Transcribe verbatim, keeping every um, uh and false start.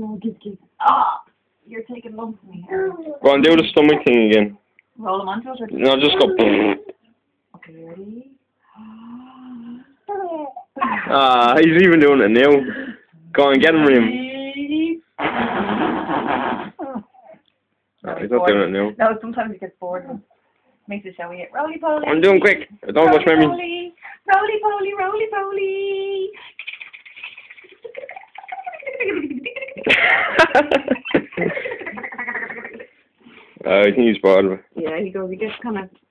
No, give, give. Ah! You're taking lumps in me here. Go on, do the stomach thing again. Roll them onto it. Or... No, just go. Okay, ready? Ah, he's even doing it now. Go on, get him, Rim. No, he's not doing it now. No, sometimes he gets bored. Makes it showy. Roly poly. I'm doing quick. I don't have much memory. Roly poly, roly poly. uh, I think he's bored of it. Yeah, he goes. He gets kind of